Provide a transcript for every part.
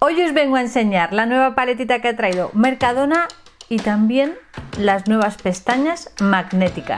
Hoy os vengo a enseñar la nueva paletita que ha traído Mercadona y también las nuevas pestañas magnéticas.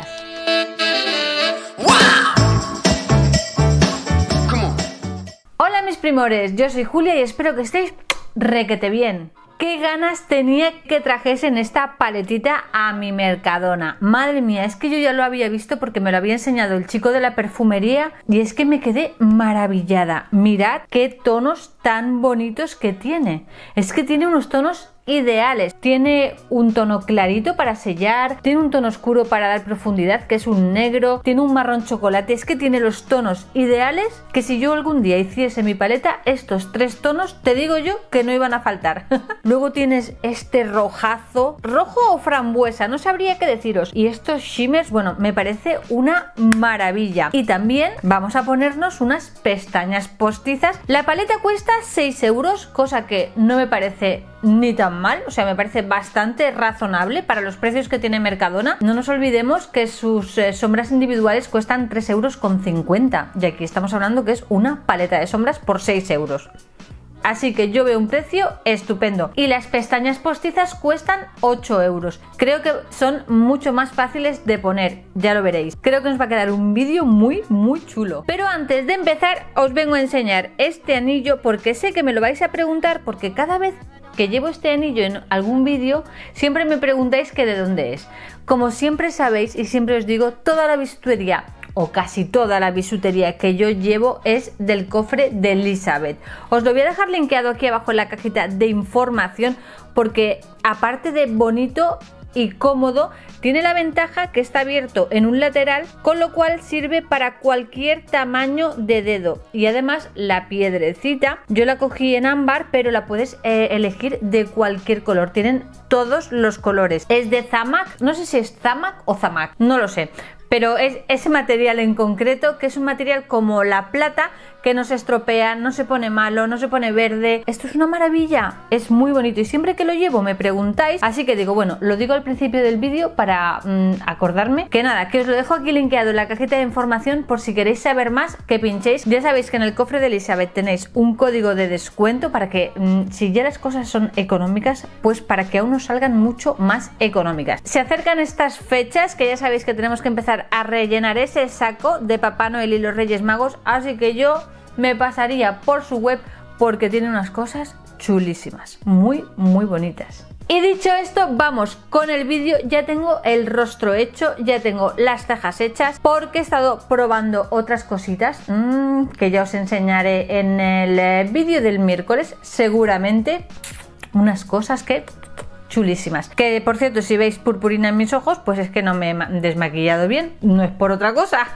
Hola mis primores, yo soy Julia y espero que estéis requete bien. ¿Qué ganas tenía que trajesen esta paletita a mi Mercadona? Madre mía, es que yo ya lo había visto porque me lo había enseñado el chico de la perfumería y es que me quedé maravillada. Mirad qué tonos tan bonitos que tiene. Es que tiene unos tonos ideales. Tiene un tono clarito para sellar, tiene un tono oscuro para dar profundidad, que es un negro, tiene un marrón chocolate. Es que tiene los tonos ideales que si yo algún día hiciese mi paleta, estos tres tonos, te digo yo que no iban a faltar. Luego tienes este rojazo, rojo o frambuesa, no sabría qué deciros. Y estos shimmers, bueno, me parece una maravilla. Y también vamos a ponernos unas pestañas postizas. La paleta cuesta 6 euros, cosa que no me parece ni tan mal, o sea, me parece bastante razonable para los precios que tiene Mercadona. No nos olvidemos que sus sombras individuales cuestan 3,50 € y aquí estamos hablando que es una paleta de sombras por 6 euros. Así que yo veo un precio estupendo. Y las pestañas postizas cuestan 8 euros. Creo que son mucho más fáciles de poner, ya lo veréis. Creo que nos va a quedar un vídeo muy chulo. Pero antes de empezar os vengo a enseñar este anillo porque sé que me lo vais a preguntar, porque cada vez que llevo este anillo en algún vídeo siempre me preguntáis que de dónde es. Como siempre sabéis y siempre os digo, toda la bisutería o casi toda la bisutería que yo llevo es del cofre de Elizabeth. Os lo voy a dejar linkeado aquí abajo en la cajita de información porque aparte de bonito y cómodo, tiene la ventaja que está abierto en un lateral, con lo cual sirve para cualquier tamaño de dedo. Y además la piedrecita, yo la cogí en ámbar, pero la puedes elegir de cualquier color. Tienen todos los colores. Es de Zamac, no sé si es Zamac o Zamac, no lo sé. Pero es ese material en concreto, que es un material como la plata, que no se estropea, no se pone malo, no se pone verde. Esto es una maravilla, es muy bonito y siempre que lo llevo me preguntáis, así que digo, bueno, lo digo al principio del vídeo para acordarme. Que nada, que os lo dejo aquí linkeado en la cajita de información por si queréis saber más, que pinchéis. Ya sabéis que en el cofre de Elizabeth tenéis un código de descuento para que si ya las cosas son económicas, pues para que aún nos salgan mucho más económicas. Se acercan estas fechas que ya sabéis que tenemos que empezar a rellenar ese saco de Papá Noel y los Reyes Magos, así que yo me pasaría por su web porque tiene unas cosas chulísimas, muy bonitas. Y dicho esto, vamos con el vídeo. Ya tengo el rostro hecho, ya tengo las cejas hechas porque he estado probando otras cositas que ya os enseñaré en el vídeo del miércoles, seguramente unas cosas que chulísimas. Que por cierto, si veis purpurina en mis ojos, pues es que no me he desmaquillado bien, no es por otra cosa.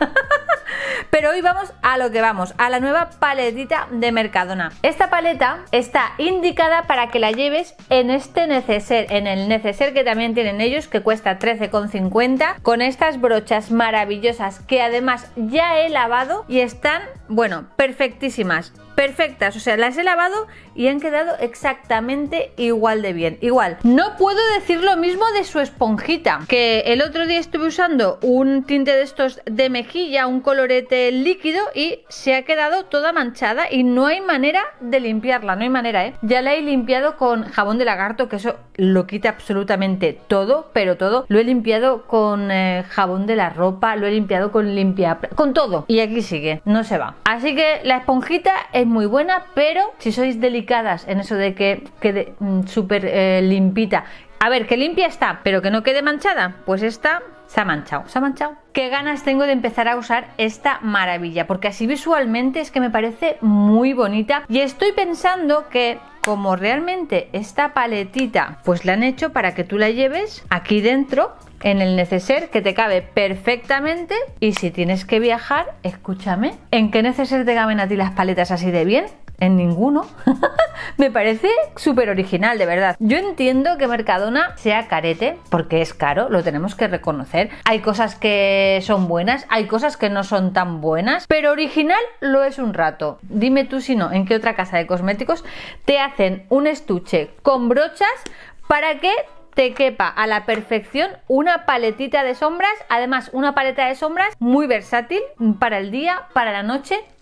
Pero hoy vamos a lo que vamos, a la nueva paletita de Mercadona. Esta paleta está indicada para que la lleves en este neceser, en el neceser que también tienen ellos, que cuesta 13,50, con estas brochas maravillosas que además ya he lavado y están, bueno, perfectísimas. Perfectas, o sea, las he lavado y han quedado exactamente igual de bien. Igual, no puedo decir lo mismo de su esponjita, que el otro día estuve usando un tinte de estos de mejilla, un colorete líquido, y se ha quedado toda manchada y no hay manera de limpiarla, no hay manera, ¿eh? Ya la he limpiado con jabón de lagarto, que eso lo quita absolutamente todo, pero todo. Lo he limpiado con jabón de la ropa, lo he limpiado con con todo, y aquí sigue, no se va. Así que la esponjita es muy buena, pero si sois delicadas en eso de que quede súper limpita, a ver, que limpia está, pero que no quede manchada, pues esta se ha manchado, se ha manchado. Qué ganas tengo de empezar a usar esta maravilla, porque así visualmente es que me parece muy bonita. Y estoy pensando que como realmente esta paletita pues la han hecho para que tú la lleves aquí dentro en el neceser, que te cabe perfectamente. Y si tienes que viajar, escúchame, ¿en qué neceser te caben a ti las paletas así de bien? En ninguno. Me parece súper original, de verdad. Yo entiendo que Mercadona sea carete, porque es caro, lo tenemos que reconocer. Hay cosas que son buenas, hay cosas que no son tan buenas, pero original lo es un rato. Dime tú si no, ¿en qué otra casa de cosméticos te hacen un estuche con brochas para que te quepa a la perfección una paletita de sombras? Además, una paleta de sombras muy versátil para el día, para la noche,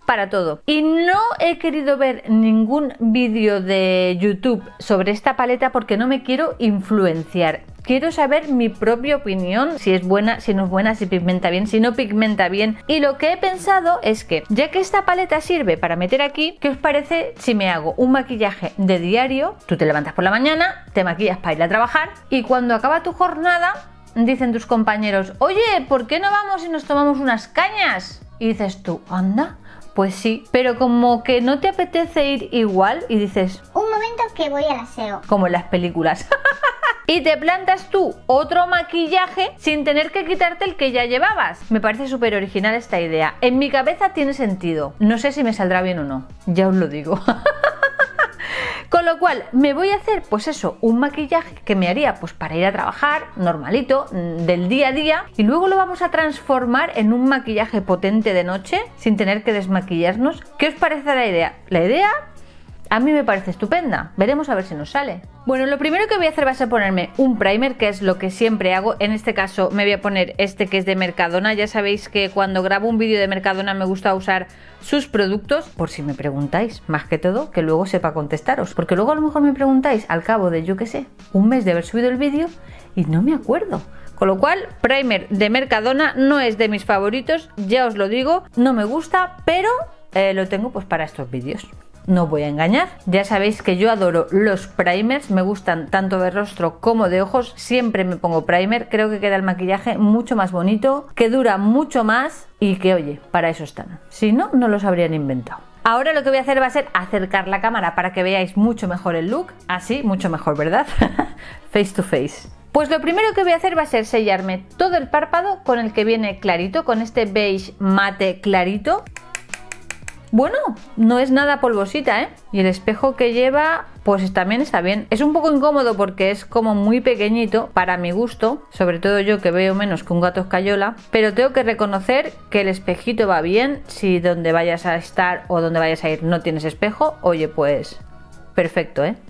para todo. Y no he querido ver ningún vídeo de YouTube sobre esta paleta porque no me quiero influenciar. Quiero saber mi propia opinión, si es buena, si no es buena, si pigmenta bien, si no pigmenta bien. Y lo que he pensado es que, ya que esta paleta sirve para meter aquí, ¿qué os parece si me hago un maquillaje de diario? Tú te levantas por la mañana, te maquillas para ir a trabajar y cuando acaba tu jornada, dicen tus compañeros, oye, ¿por qué no vamos y nos tomamos unas cañas? Y dices tú, anda, pues sí, pero como que no te apetece ir igual y dices, un momento que voy al aseo. como en las películas. Y te plantas tú otro maquillaje sin tener que quitarte el que ya llevabas. Me parece súper original esta idea. En mi cabeza tiene sentido. No sé si me saldrá bien o no. Ya os lo digo. Con lo cual me voy a hacer pues eso, un maquillaje que me haría pues para ir a trabajar, normalito, del día a día, y luego lo vamos a transformar en un maquillaje potente de noche sin tener que desmaquillarnos. ¿Qué os parece la idea? La idea a mí me parece estupenda. Veremos a ver si nos sale. Bueno, lo primero que voy a hacer va a ser ponerme un primer, que es lo que siempre hago. En este caso me voy a poner este que es de Mercadona. Ya sabéis que cuando grabo un vídeo de Mercadona me gusta usar sus productos, por si me preguntáis, más que todo, que luego sepa contestaros. Porque luego a lo mejor me preguntáis al cabo de, yo qué sé, un mes de haber subido el vídeo y no me acuerdo. Con lo cual, primer de Mercadona no es de mis favoritos, ya os lo digo, no me gusta, pero lo tengo pues para estos vídeos. No voy a engañar, ya sabéis que yo adoro los primers, me gustan tanto de rostro como de ojos, siempre me pongo primer, creo que queda el maquillaje mucho más bonito, que dura mucho más y que oye, para eso están, si no, no los habrían inventado. Ahora lo que voy a hacer va a ser acercar la cámara para que veáis mucho mejor el look, así, mucho mejor, ¿verdad? Face to face. Pues lo primero que voy a hacer va a ser sellarme todo el párpado con el que viene clarito, con este beige mate clarito. Bueno, no es nada polvosita, ¿eh? Y el espejo que lleva, pues también está bien. Es un poco incómodo porque es como muy pequeñito para mi gusto, sobre todo yo que veo menos que un gato escayola, pero tengo que reconocer que el espejito va bien. Si donde vayas a estar o donde vayas a ir no tienes espejo, oye, pues perfecto, ¿eh?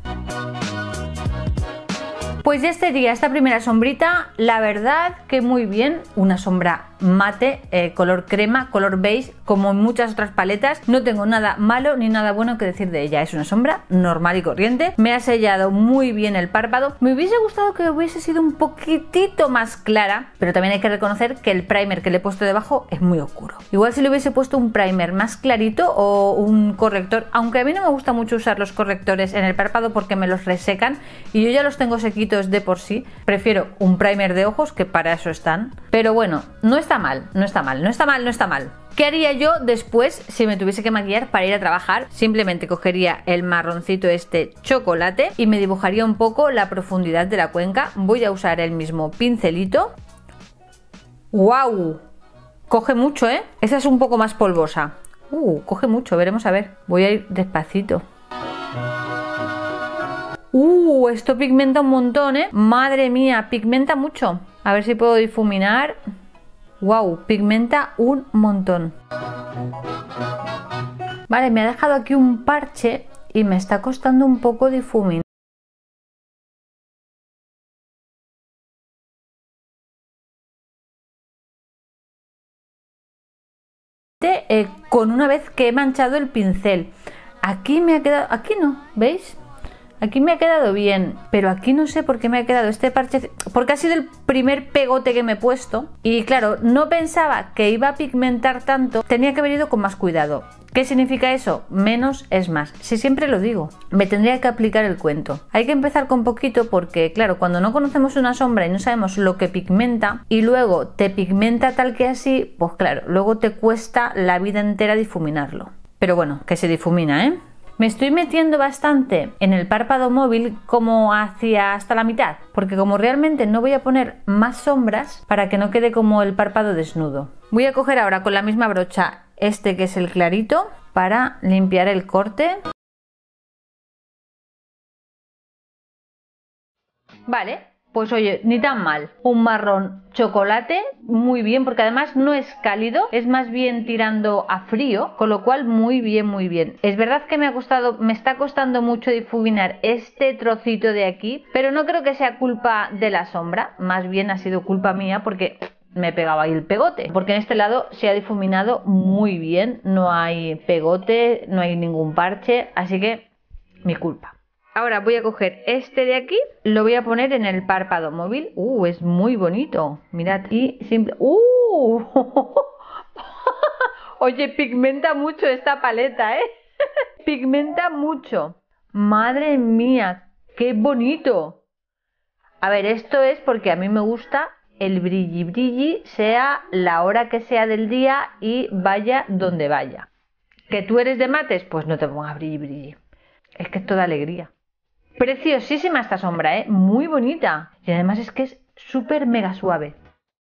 Pues ya estaría esta primera sombrita, la verdad que muy bien, una sombra mate, color crema, color beige, como en muchas otras paletas. No tengo nada malo ni nada bueno que decir de ella, es una sombra normal y corriente. Me ha sellado muy bien el párpado, me hubiese gustado que hubiese sido un poquitito más clara, pero también hay que reconocer que el primer que le he puesto debajo es muy oscuro. Igual si le hubiese puesto un primer más clarito o un corrector, aunque a mí no me gusta mucho usar los correctores en el párpado porque me los resecan y yo ya los tengo sequitos de por sí, prefiero un primer de ojos que para eso están, pero bueno, no está mal, no está mal, no está mal, no está mal. ¿Qué haría yo después si me tuviese que maquillar para ir a trabajar? Simplemente cogería el marroncito este chocolate y me dibujaría un poco la profundidad de la cuenca. Voy a usar el mismo pincelito. ¡Wow! Coge mucho, ¿eh? Esa es un poco más polvosa. Coge mucho, veremos a ver. Voy a ir despacito. Esto pigmenta un montón, ¿eh? Madre mía, pigmenta mucho. A ver si puedo difuminar. Wow, pigmenta un montón. Vale, me ha dejado aquí un parche y me está costando un poco difuminar. Con una vez que he manchado el pincel. Aquí me ha quedado, aquí no, ¿veis? Aquí me ha quedado bien, pero aquí no sé por qué me ha quedado este parche, porque ha sido el primer pegote que me he puesto y claro, no pensaba que iba a pigmentar tanto, tenía que haber ido con más cuidado. ¿Qué significa eso? Menos es más. Si siempre lo digo, me tendría que aplicar el cuento. Hay que empezar con poquito porque, claro, cuando no conocemos una sombra y no sabemos lo que pigmenta y luego te pigmenta tal que así, pues claro, luego te cuesta la vida entera difuminarlo. Pero bueno, que se difumina, ¿eh? Me estoy metiendo bastante en el párpado móvil como hacia hasta la mitad, porque como realmente no voy a poner más sombras para que no quede como el párpado desnudo. Voy a coger ahora con la misma brocha este que es el clarito para limpiar el corte. Vale, pues oye, ni tan mal. Un marrón chocolate, muy bien, porque además no es cálido, es más bien tirando a frío, con lo cual muy bien, muy bien. Es verdad que me está costando mucho difuminar este trocito de aquí, pero no creo que sea culpa de la sombra, más bien ha sido culpa mía porque me pegaba ahí el pegote, porque en este lado se ha difuminado muy bien, no hay pegote, no hay ningún parche, así que mi culpa. Ahora voy a coger este de aquí, lo voy a poner en el párpado móvil. Es muy bonito, mirad, y simple... Oye, pigmenta mucho esta paleta, ¿eh? Pigmenta mucho. Madre mía, qué bonito. A ver, esto es porque a mí me gusta el brilli brilli, sea la hora que sea del día y vaya donde vaya. ¿Que tú eres de mates? Pues no te pongas brilli brilli. Es que es toda alegría. Preciosísima esta sombra, ¿eh? Muy bonita. Y además es que es súper mega suave.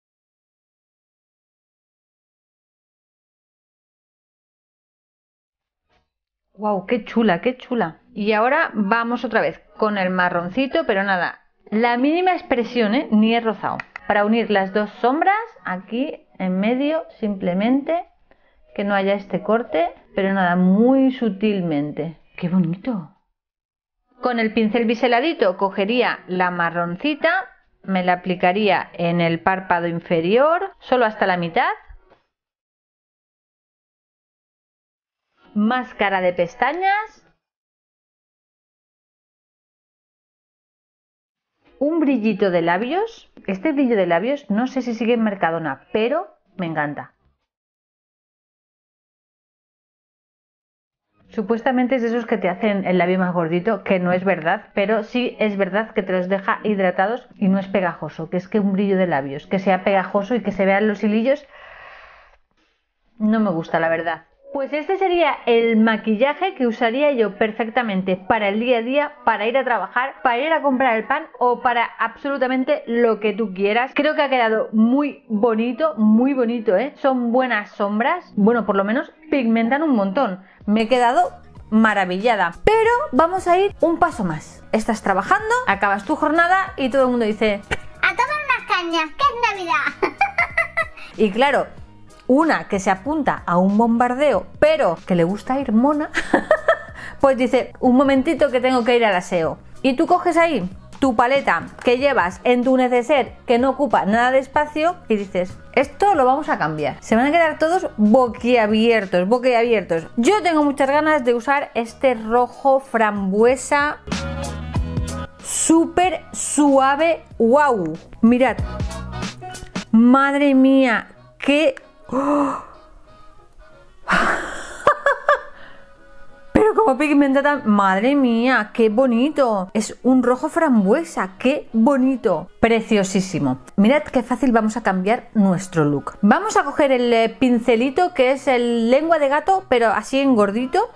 ¡Wow! ¡Qué chula, qué chula! Y ahora vamos otra vez con el marroncito, pero nada, la mínima expresión, ¿eh? Ni he rozado. Para unir las dos sombras, aquí en medio, simplemente, que no haya este corte, pero nada, muy sutilmente. ¡Qué bonito! Con el pincel biseladito cogería la marroncita, me la aplicaría en el párpado inferior, solo hasta la mitad. Máscara de pestañas. Un brillito de labios. Este brillo de labios no sé si sigue en Mercadona, pero me encanta. Supuestamente es de esos que te hacen el labio más gordito, que no es verdad, pero sí es verdad que te los deja hidratados y no es pegajoso, que es que un brillo de labios, que sea pegajoso y que se vean los hilillos, no me gusta, la verdad. Pues este sería el maquillaje que usaría yo perfectamente para el día a día, para ir a trabajar, para ir a comprar el pan o para absolutamente lo que tú quieras. Creo que ha quedado muy bonito, ¿eh? Son buenas sombras, bueno, por lo menos pigmentan un montón. Me he quedado maravillada. Pero vamos a ir un paso más. Estás trabajando, acabas tu jornada y todo el mundo dice: a tomar unas cañas, que es Navidad. Y claro, una que se apunta a un bombardeo, pero que le gusta ir mona, pues dice: un momentito que tengo que ir al aseo. Y tú coges ahí tu paleta que llevas en tu neceser, que no ocupa nada de espacio, y dices: esto lo vamos a cambiar. Se van a quedar todos boquiabiertos. Yo tengo muchas ganas de usar este rojo frambuesa súper suave. ¡Wow! Mirad. Madre mía, qué... ¡Oh! Pero como pigmenta tan... Madre mía, qué bonito. Es un rojo frambuesa, qué bonito. Preciosísimo. Mirad qué fácil vamos a cambiar nuestro look. Vamos a coger el pincelito que es el lengua de gato, pero así en gordito.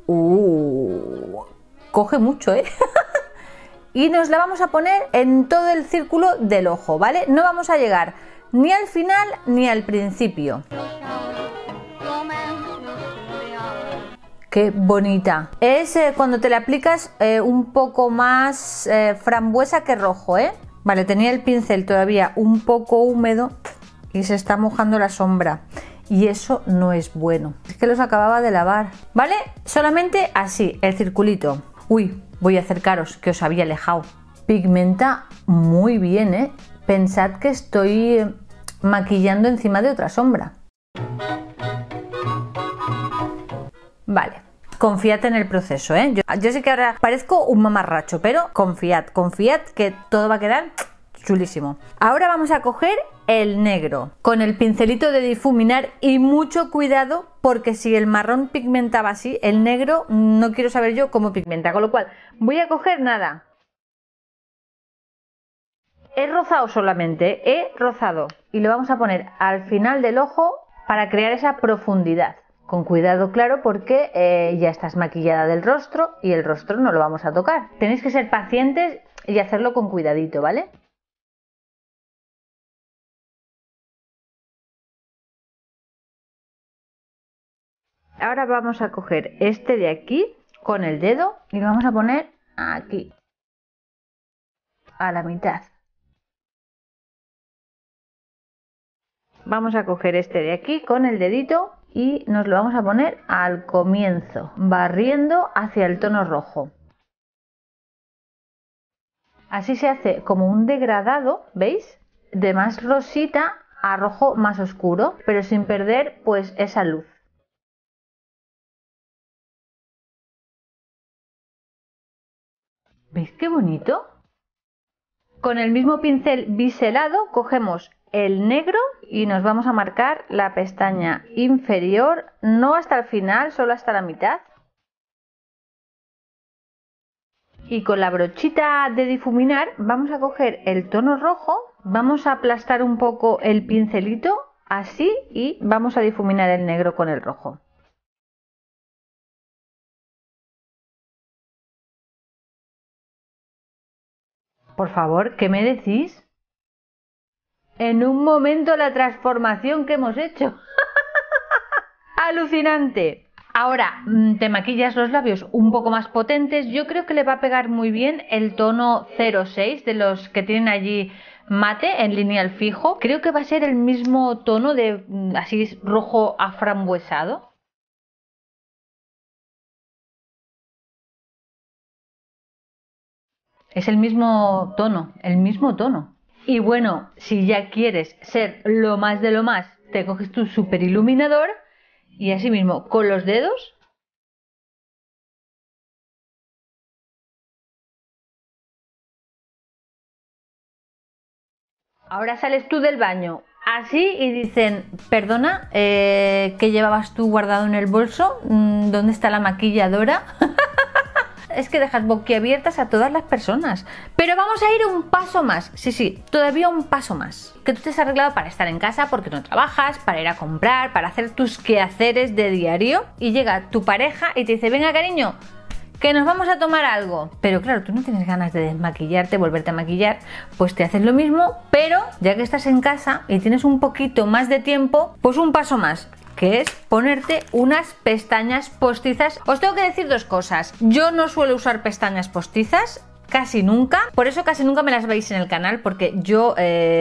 Coge mucho, ¿eh? Y nos la vamos a poner en todo el círculo del ojo, ¿vale? No vamos a llegar ni al final ni al principio. Qué bonita. Es cuando te la aplicas un poco más frambuesa que rojo, ¿eh? Vale, tenía el pincel todavía un poco húmedo y se está mojando la sombra. Y eso no es bueno. Es que los acababa de lavar. ¿Vale? Solamente así, el circulito. Uy, voy a acercaros, que os había alejado. Pigmenta muy bien, ¿eh? Pensad que estoy maquillando encima de otra sombra. Vale, confiad en el proceso, ¿eh? Yo sé que ahora parezco un mamarracho, pero confiad que todo va a quedar chulísimo. Ahora vamos a coger el negro con el pincelito de difuminar y mucho cuidado, porque si el marrón pigmentaba así, el negro no quiero saber yo cómo pigmenta, con lo cual voy a coger nada. He rozado solamente, he rozado, y lo vamos a poner al final del ojo para crear esa profundidad. Con cuidado, claro, porque ya estás maquillada del rostro y el rostro no lo vamos a tocar. Tenéis que ser pacientes y hacerlo con cuidadito, ¿vale? Ahora vamos a coger este de aquí con el dedo y lo vamos a poner aquí, a la mitad. Vamos a coger este de aquí con el dedito y nos lo vamos a poner al comienzo, barriendo hacia el tono rojo. Así se hace como un degradado, ¿veis? De más rosita a rojo más oscuro, pero sin perder pues esa luz. ¿Veis qué bonito? Con el mismo pincel biselado cogemos el negro y nos vamos a marcar la pestaña inferior, no hasta el final, solo hasta la mitad. Y con la brochita de difuminar vamos a coger el tono rojo, vamos a aplastar un poco el pincelito, así, y vamos a difuminar el negro con el rojo. Por favor, ¿qué me decís? En un momento la transformación que hemos hecho. ¡Alucinante! Ahora te maquillas los labios un poco más potentes. Yo creo que le va a pegar muy bien el tono 06 de los que tienen allí mate en lineal fijo. Creo que va a ser el mismo tono de así rojo aframbuesado. Es el mismo tono, el mismo tono. Y bueno, si ya quieres ser lo más de lo más, te coges tu super iluminador y así mismo con los dedos ahora sales tú del baño así y dicen, perdona, ¿qué llevabas tú guardado en el bolso? ¿Dónde está la maquilladora? Es que dejas boquiabiertas a todas las personas. Pero vamos a ir un paso más. Sí, todavía un paso más. Que tú te has arreglado para estar en casa porque no trabajas, para ir a comprar, para hacer tus quehaceres de diario. Y llega tu pareja y te dice, venga cariño, que nos vamos a tomar algo. Pero claro, tú no tienes ganas de desmaquillarte, volverte a maquillar. Pues te haces lo mismo, pero ya que estás en casa y tienes un poquito más de tiempo, pues un paso más, que es ponerte unas pestañas postizas. Os tengo que decir dos cosas. Yo no suelo usar pestañas postizas, casi nunca. Por eso casi nunca me las veis en el canal, porque yo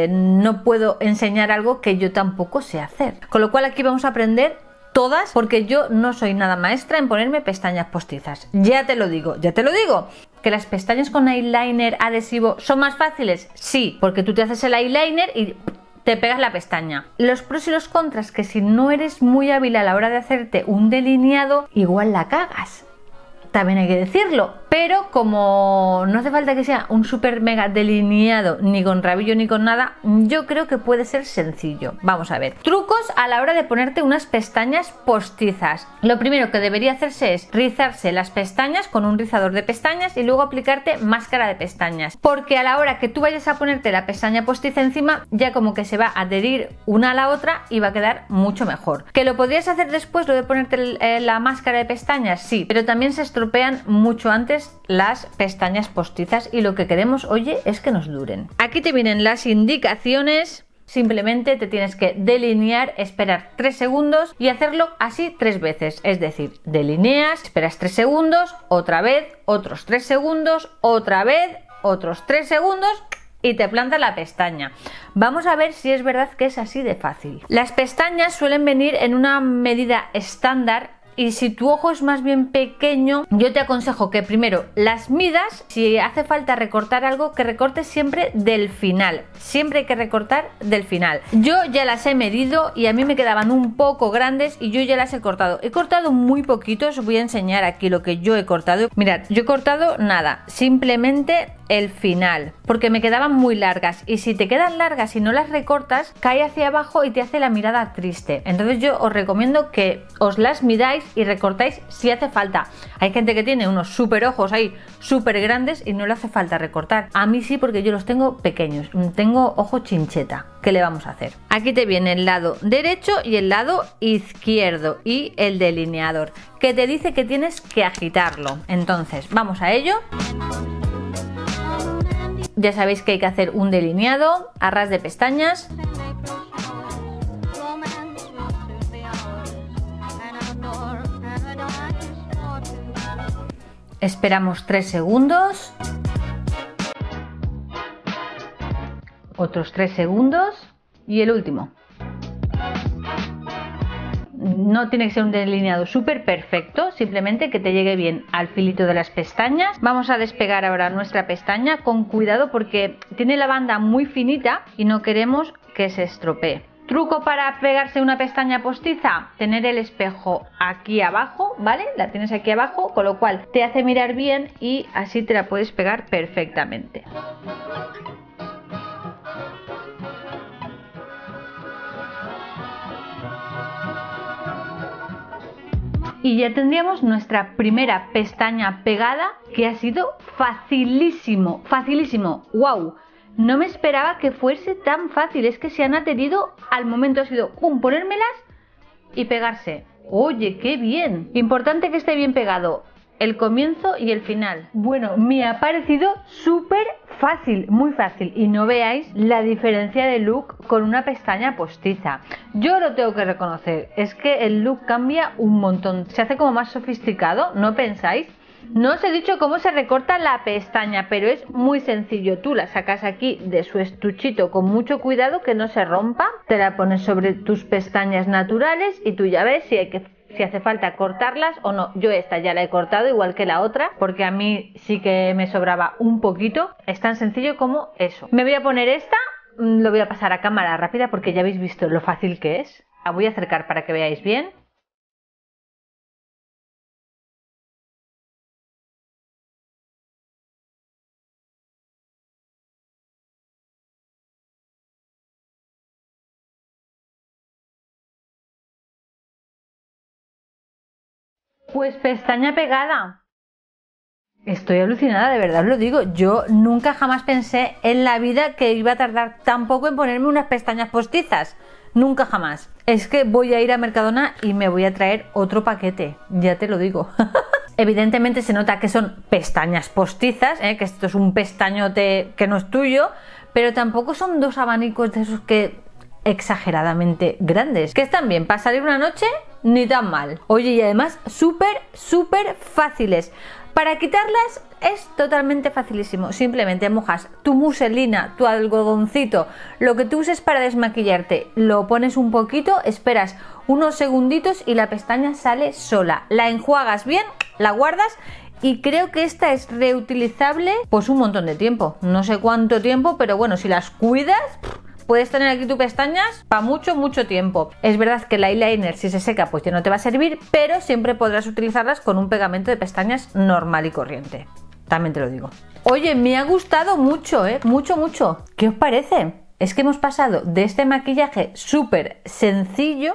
no puedo enseñar algo que yo tampoco sé hacer. Con lo cual aquí vamos a aprender todas, porque yo no soy nada maestra en ponerme pestañas postizas. Ya te lo digo. ¿Que las pestañas con eyeliner adhesivo son más fáciles? Sí, porque tú te haces el eyeliner y te pegas la pestaña. Los pros y los contras, que si no eres muy hábil a la hora de hacerte un delineado, igual la cagas. También hay que decirlo, pero como no hace falta que sea un super mega delineado ni con rabillo ni con nada, yo creo que puede ser sencillo. Vamos a ver. Trucos a la hora de ponerte unas pestañas postizas. Lo primero que debería hacerse es rizarse las pestañas con un rizador de pestañas y luego aplicarte máscara de pestañas. Porque a la hora que tú vayas a ponerte la pestaña postiza encima, ya como que se va a adherir una a la otra y va a quedar mucho mejor. ¿Que lo podrías hacer después, lo de ponerte la máscara de pestañas? Sí, pero también se estropean mucho antes las pestañas postizas y lo que queremos, oye, es que nos duren. Aquí te vienen las indicaciones. Simplemente te tienes que delinear, esperar 3 segundos y hacerlo así 3 veces. Es decir, delineas, esperas 3 segundos, otra vez, otros 3 segundos, otra vez, otros 3 segundos y te plantas la pestaña. Vamos a ver si es verdad que es así de fácil. Las pestañas suelen venir en una medida estándar. Y si tu ojo es más bien pequeño, yo te aconsejo que primero las midas. Si hace falta recortar algo, que recortes siempre del final. Siempre hay que recortar del final. Yo ya las he medido y a mí me quedaban un poco grandes y yo ya las he cortado. He cortado muy poquito, os voy a enseñar aquí lo que yo he cortado. Mirad, yo he cortado nada, simplemente el final, porque me quedaban muy largas y si te quedan largas y no las recortas, cae hacia abajo y te hace la mirada triste. Entonces yo os recomiendo que os las midáis y recortáis si hace falta. Hay gente que tiene unos super ojos ahí súper grandes y no le hace falta recortar. A mí sí, porque yo los tengo pequeños, tengo ojo chincheta. ¿Qué le vamos a hacer? Aquí te viene el lado derecho y el lado izquierdo y el delineador, que te dice que tienes que agitarlo. Entonces vamos a ello. Ya sabéis que hay que hacer un delineado a ras de pestañas. Esperamos 3 segundos. Otros 3 segundos. Y el último. No tiene que ser un delineado súper perfecto, simplemente que te llegue bien al filito de las pestañas. Vamos a despegar ahora nuestra pestaña con cuidado porque tiene la banda muy finita y no queremos que se estropee. Truco para pegarse una pestaña postiza, tener el espejo aquí abajo, ¿vale? La tienes aquí abajo, con lo cual te hace mirar bien y así te la puedes pegar perfectamente. Y ya tendríamos nuestra primera pestaña pegada, que ha sido facilísimo, facilísimo. ¡Wow! No me esperaba que fuese tan fácil, es que se han adherido al momento, ha sido ¡pum! Ponérmelas y pegarse. Oye, qué bien. Importante que esté bien pegado el comienzo y el final. Bueno, me ha parecido súper fácil, muy fácil, y no veáis la diferencia de look con una pestaña postiza. Yo lo tengo que reconocer, es que el look cambia un montón, se hace como más sofisticado, ¿no pensáis? No os he dicho cómo se recorta la pestaña, pero es muy sencillo. Tú la sacas aquí de su estuchito con mucho cuidado que no se rompa, te la pones sobre tus pestañas naturales y tú ya ves si hace falta cortarlas o no. Yo esta ya la he cortado igual que la otra porque a mí sí que me sobraba un poquito. Es tan sencillo como eso. Me voy a poner esta, lo voy a pasar a cámara rápida porque ya habéis visto lo fácil que es. La voy a acercar para que veáis bien. Pues pestaña pegada. Estoy alucinada, de verdad os lo digo. Yo nunca jamás pensé en la vida que iba a tardar tan poco en ponerme unas pestañas postizas. Nunca jamás. Es que voy a ir a Mercadona y me voy a traer otro paquete. Ya te lo digo. Evidentemente se nota que son pestañas postizas, que esto es un pestañote que no es tuyo, pero tampoco son dos abanicos de esos que exageradamente grandes, que están bien para salir una noche, ni tan mal. Oye, y además súper fáciles. Para quitarlas es totalmente facilísimo. Simplemente mojas tu muselina, tu algodoncito, lo que tú uses para desmaquillarte, lo pones un poquito, esperas unos segunditos y la pestaña sale sola. La enjuagas bien, la guardas. Y creo que esta es reutilizable pues un montón de tiempo. No sé cuánto tiempo, pero bueno, si las cuidas, puedes tener aquí tus pestañas para mucho tiempo. Es verdad que el eyeliner, si se seca, pues ya no te va a servir, pero siempre podrás utilizarlas con un pegamento de pestañas normal y corriente. También te lo digo. Oye, me ha gustado mucho, mucho. ¿Qué os parece? Es que hemos pasado de este maquillaje súper sencillo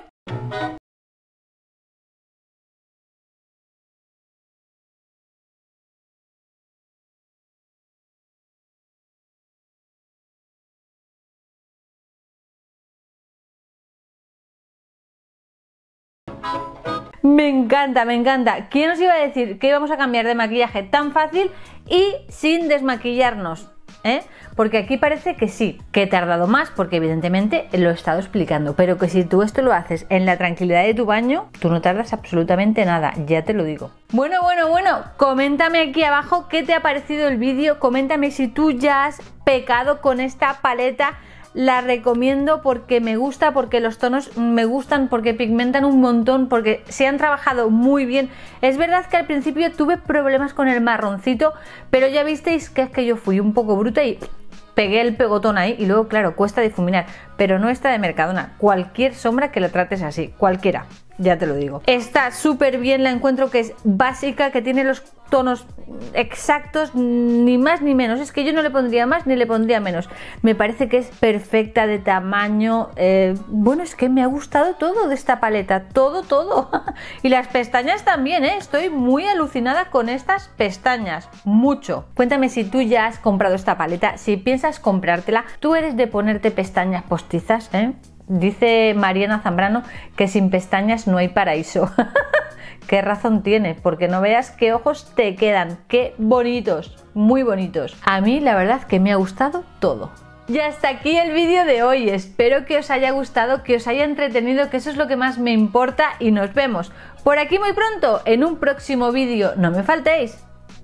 Me encanta. ¿Quién nos iba a decir que íbamos a cambiar de maquillaje tan fácil y sin desmaquillarnos? Porque aquí parece que sí, que he tardado más porque evidentemente lo he estado explicando, pero que si tú esto lo haces en la tranquilidad de tu baño, tú no tardas absolutamente nada, ya te lo digo. Bueno, coméntame aquí abajo qué te ha parecido el vídeo, coméntame si tú ya has pecado con esta paleta. La recomiendo porque me gusta, porque los tonos me gustan, porque pigmentan un montón, porque se han trabajado muy bien. Es verdad que al principio tuve problemas con el marroncito, pero ya visteis que es que yo fui un poco bruta y pegué el pegotón ahí y luego, claro, cuesta difuminar. Pero no esta de Mercadona, cualquier sombra que lo trates así, cualquiera. Ya te lo digo. Está súper bien, la encuentro que es básica, que tiene los tonos exactos, ni más ni menos. Es que yo no le pondría más ni le pondría menos. Me parece que es perfecta de tamaño. Bueno, es que me ha gustado todo de esta paleta, todo. Y las pestañas también, estoy muy alucinada con estas pestañas, mucho. Cuéntame si tú ya has comprado esta paleta, si piensas comprártela. Tú eres de ponerte pestañas postizas, Dice Mariana Zambrano que sin pestañas no hay paraíso. Qué razón tiene, porque no veas qué ojos te quedan, qué bonitos, muy bonitos. A mí la verdad que me ha gustado todo. Y hasta aquí el vídeo de hoy, espero que os haya gustado, que os haya entretenido, que eso es lo que más me importa y nos vemos por aquí muy pronto en un próximo vídeo, no me faltéis.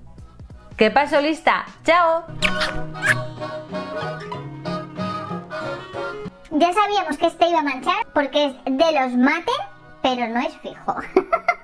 ¡Que paso lista! ¡Chao! Ya sabíamos que este iba a manchar porque es de los mate, pero no es fijo.